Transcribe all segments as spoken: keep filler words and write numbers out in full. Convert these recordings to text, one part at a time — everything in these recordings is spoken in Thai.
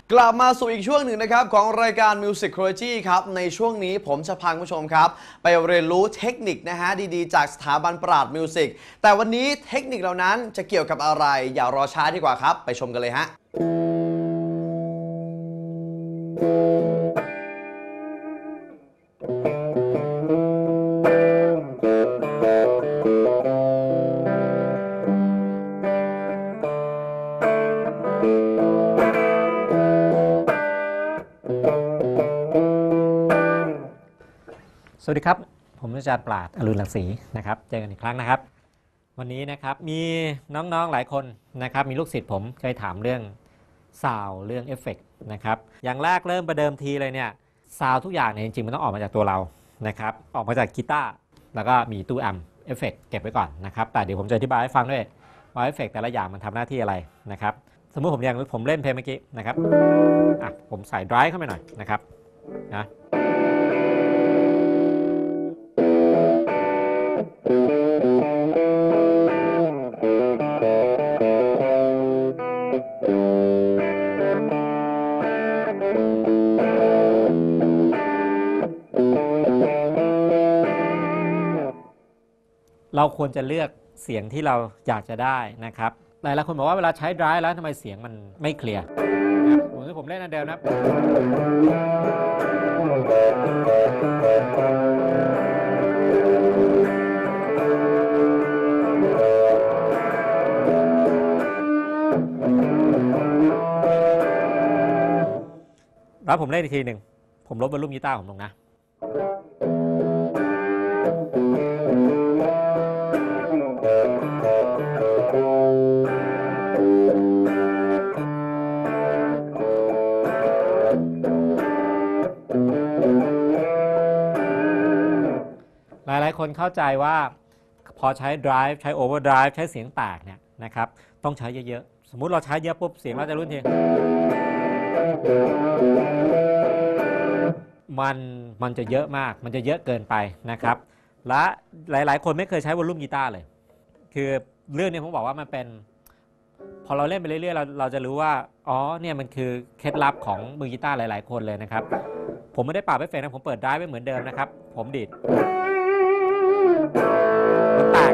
กลับมาสู่อีกช่วงหนึ่งนะครับของรายการ Musicology ครับในช่วงนี้ผมจะพาคุณผู้ชมครับไปเรียนรู้เทคนิคนะฮะดีๆจากสถาบันปราดมิวสิกแต่วันนี้เทคนิคเหล่านั้นจะเกี่ยวกับอะไรอย่ารอช้าดีกว่าครับไปชมกันเลยฮะสวัสดีครับผมอาจารย์ปราดอรุณรังสีนะครับเจอกันอีกครั้งนะครับวันนี้นะครับมีน้องๆหลายคนนะครับมีลูกศิษย์ผมเคยถามเรื่องซาวด์เรื่องเอฟเฟกต์นะครับอย่างแรกเริ่มประเดิมทีเลยเนี่ยซาวด์ทุกอย่างเนี่ยจริงๆมันต้องออกมาจากตัวเรานะครับออกมาจากกีตาร์แล้วก็มีตู้แอมป์เอฟเฟกต์เก็บไว้ก่อนนะครับแต่เดี๋ยวผมจะอธิบายให้ฟังด้วยว่าเอฟเฟกต์แต่ละอย่างมันทำหน้าที่อะไรนะครับสมมุติผมอย่างผมเล่นเพลงเมื่อกี้นะครับอ่ะผมใส่ไดรฟ์เข้าไปหน่อยนะครับนะเราควรจะเลือกเสียงที่เราอยากจะได้นะครับหลายๆคนบอกว่าเวลาใช้ไดรฟ์แล้วทำไมเสียงมันไม่เคลียร์นะผมที่ผมเล่นอันเดิมนะแล้วผมเล่นอีกทีหนึ่งผมลดวอลลุ่มกีตาร์ผมลงนะหลายๆคนเข้าใจว่าพอใช้ drive ใช้ overdrive ใช้เสียงแตกเนี่ยนะครับต้องใช้เยอะๆสมมุติเราใช้เยอะปุ๊บเสียงเราจะรุ่นทีมันมันจะเยอะมากมันจะเยอะเกินไปนะครับและหลายๆคนไม่เคยใช้วอลลุ่มกีตาร์เลยคือเรื่องนี้ผมบอกว่ามันเป็นพอเราเล่นไปเรื่อยๆเราเราจะรู้ว่าอ๋อเนี่ยมันคือเคล็ดลับของมือกีตาร์หลายๆคนเลยนะครับผมไม่ได้ปรับเอฟเฟกต์นะผมเปิดไดรฟ์ไว้เหมือนเดิมนะครับผมดีดมันแตก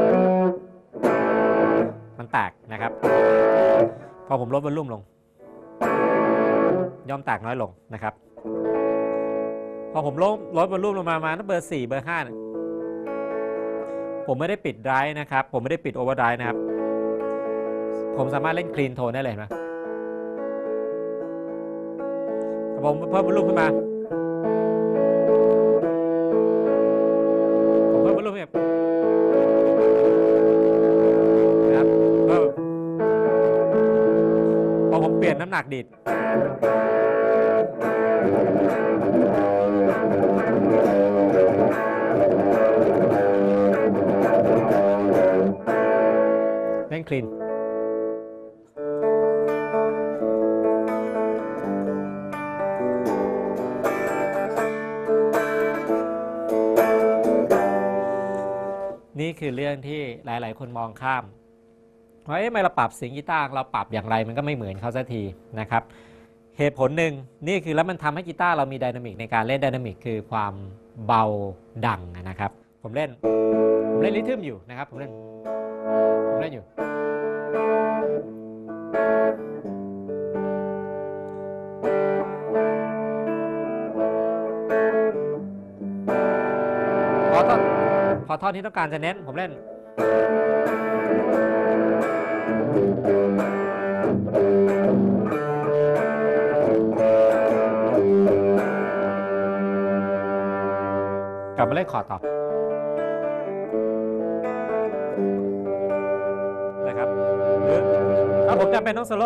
มันแตกนะครับพอผมลดวอลลุ่มลงย่อมแตกน้อยลงนะครับพอผมลดลดวอลลุ่มลงมามาตั้งเบอร์สี่เบอร์ห้าเนี่ยผมไม่ได้ปิดไดรฟ์นะครับผมไม่ได้ปิดโอเวอร์ไดรฟ์นะครับผมสามารถเล่นคลีนโทนได้เลยนะผมเพิ่มวอลลุ่มขึ้นมาผมเพิ่มวอลลุ่มแบบนะครับเพิ่มพอผมเปลี่ยนน้ำหนักดีดเล่นคลีนนี่คือเรื่องที่หลายๆคนมองข้ามว่าเอ๊ะทำไมเราปรับเสียงกีตาร์เราปรับอย่างไรมันก็ไม่เหมือนเขาสักทีนะครับเหตุผลหนึ่งนี่คือแล้วมันทำให้กีตาร์เรามีไดนามิกในการเล่นไดนามิกคือความเบาดังนะครับผมเล่นผมเล่นริทึมอยู่นะครับผมเล่นผมเล่นอยู่พอท่อนพอท่อนที่ต้องการจะเน้นผมเล่นกลับมาเล่นคอร์ดต่อนะครับหรือถ้าผมจำเป็นต้องโซโล่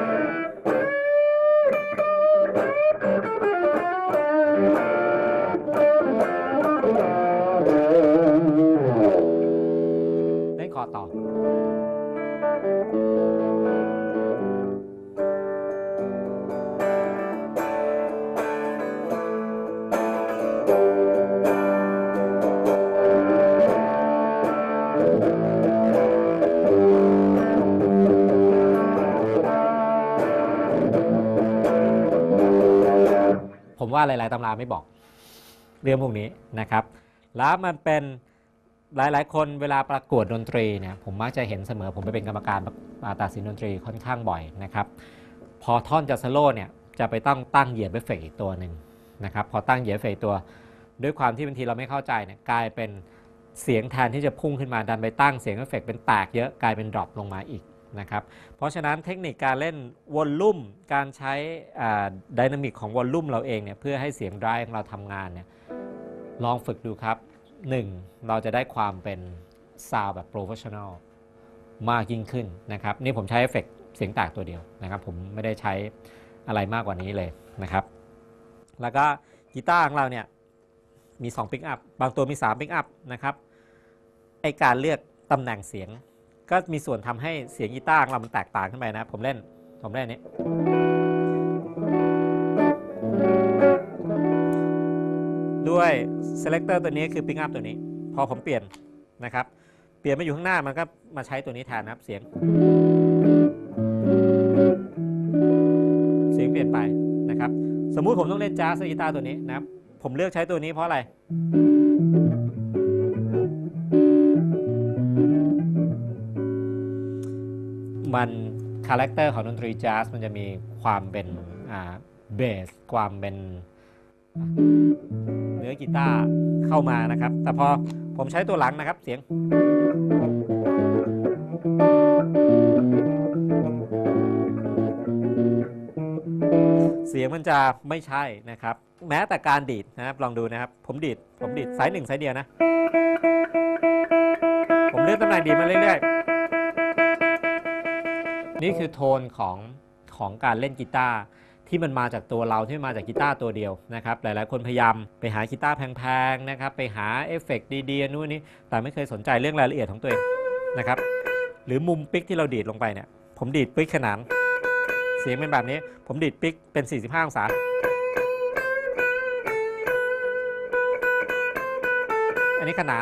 เล่นคอร์ดต่อ พผมว่าหลายๆตำราไม่บอกเรื่องพวกนี้นะครับแล้วมันเป็นหลายๆคนเวลาประกวดดนตรีเนี่ยผมมักจะเห็นเสมอผมไปเป็นกรรมการตัดสินดนตรีค่อนข้างบ่อยนะครับพอท่อนจะสโลว์เนี่ยจะไปตั้งตั้งเหยียบเอฟเฟกต์อีกตัวหนึ่งนะครับพอตั้งเหยียบเอฟเฟกต์ตัวด้วยความที่บางทีเราไม่เข้าใจเนี่ยกลายเป็นเสียงแทนที่จะพุ่งขึ้นมาดันไปตั้งเสียงเอฟเฟกต์เป็นแตกเยอะกลายเป็นดรอปลงมาอีกนะครับเพราะฉะนั้นเทคนิคการเล่นวอลลุ่มการใช้ไดนามิกของวอลลุ่มเราเองเนี่ยเพื่อให้เสียงไดรฟ์ของเราทำงานเนี่ยลองฝึกดูครับหนึ่งเราจะได้ความเป็นซาวด์แบบโปรเฟชชั่นอลมากยิ่งขึ้นนะครับนี่ผมใช้เอฟเฟกต์เสียงแตกตัวเดียวนะครับผมไม่ได้ใช้อะไรมากกว่านี้เลยนะครับแล้วก็กีตาร์ของเราเนี่ยมีสองปิกอัพบางตัวมีสามปิกอัพนะครับไอการเลือกตำแหน่งเสียงก็มีส่วนทำให้เสียงกีตาร์ของเรามันแตกต่างขึ้นไปนะผมเล่นผมเล่นนี้ด้วย selector ตัวนี้คือ pick up ตัวนี้พอผมเปลี่ยนนะครับเปลี่ยนมาอยู่ข้างหน้ามันก็มาใช้ตัวนี้แทนนะครับเสียงเสียงเปลี่ยนไปนะครับสมมุติผมต้องเล่นแจ๊สกีตาร์ตัวนี้นะครับผมเลือกใช้ตัวนี้เพราะอะไรมันคาแรคเตอร์ของดนตรีแจ๊สมันจะมีความเป็นเบสความเป็นเนื้อกีตาร์เข้ามานะครับแต่พอผมใช้ตัวหลังนะครับเสียงเสียงมันจะไม่ใช่นะครับแม้แต่การดีดนะครับลองดูนะครับผมดีดผมดีดสายหนึ่งสายเดียวนะผมเลื่อนตำแหน่งดีมาเรื่อยๆนี่คือโทนของของการเล่นกีตาร์ที่มันมาจากตัวเราที่มาจากกีตาร์ตัวเดียวนะครับหลายๆคนพยายามไปหากีตาร์แพงๆนะครับไปหาเอฟเฟกต์ดีๆนู่นนี่แต่ไม่เคยสนใจเรื่องรายละเอียดของตัวเองนะครับหรือมุมปิกที่เราดีดลงไปเนี่ยผมดีดปิกขนานเสียงเป็นแบบนี้ผมดีดปิกเป็นสี่สิบห้าองศาอันนี้ขนาน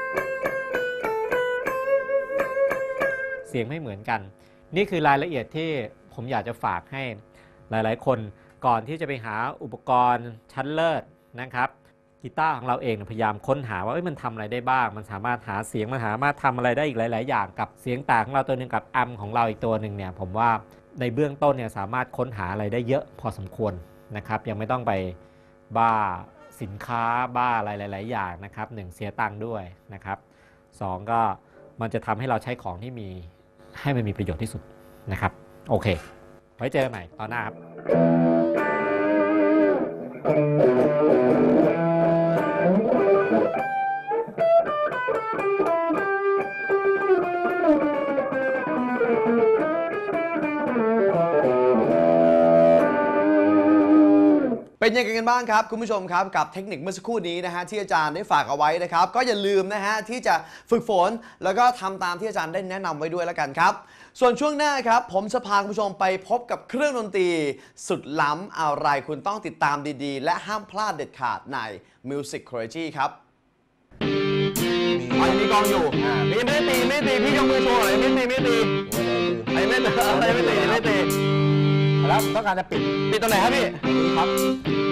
เสียงไม่เหมือนกันนี่คือรายละเอียดที่ผมอยากจะฝากให้หลายๆคนก่อนที่จะไปหาอุปกรณ์ชั้นเลิศนะครับกีตาร์ของเราเองพยายามค้นหาว่ามันทำอะไรได้บ้างมันสามารถหาเสียงมันสามารถทำอะไรได้อีกหลายๆอย่างกับเสียงแตกของเราตัวหนึ่งกับแอมป์ของเราอีกตัวหนึ่งเนี่ยผมว่าในเบื้องต้นเนี่ยสามารถค้นหาอะไรได้เยอะพอสมควรนะครับยังไม่ต้องไปบ้าสินค้าบ้าอะไรหลายๆอย่างนะครับหนึ่งเสียตังค์ด้วยนะครับสองก็มันจะทำให้เราใช้ของที่มีให้มันมีประโยชน์ที่สุดนะครับโอเคไว้เจอกันใหม่ตอนหน้าครับเป็นยังไงกันบ้างครับคุณผู้ชมครับกับเทคนิคเมื่อสักครู่นี้นะฮะที่อาจารย์ได้ฝากเอาไว้นะครับก็อย่าลืมนะฮะที่จะฝึกฝนแล้วก็ทำตามที่อาจารย์ได้แนะนำไว้ด้วยแล้วกันครับส่วนช่วงหน้าครับผมจะพาคุณผู้ชมไปพบกับเครื่องดนตรีสุดล้ำอะไรคุณต้องติดตามดีๆและห้ามพลาดเด็ดขาดใน Musicology ครับอันนี้กองอยู่นี่ไม่ตีไม่ตีพี่ยกมือโชว์เลยไม่ตีไม่ตีไอ้ไม่ตีอะไรไม่ตีไม่ตีแล้วต้องการจะปิดปิดตรงไหนครับพี่ครับ